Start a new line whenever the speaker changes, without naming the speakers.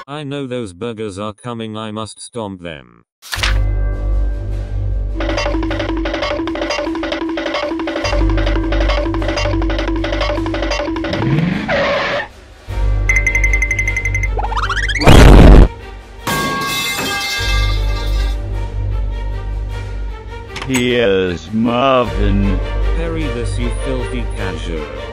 I know those burgers are coming, I must stomp them.
Here's Marvin.
Parry this, you filthy casual.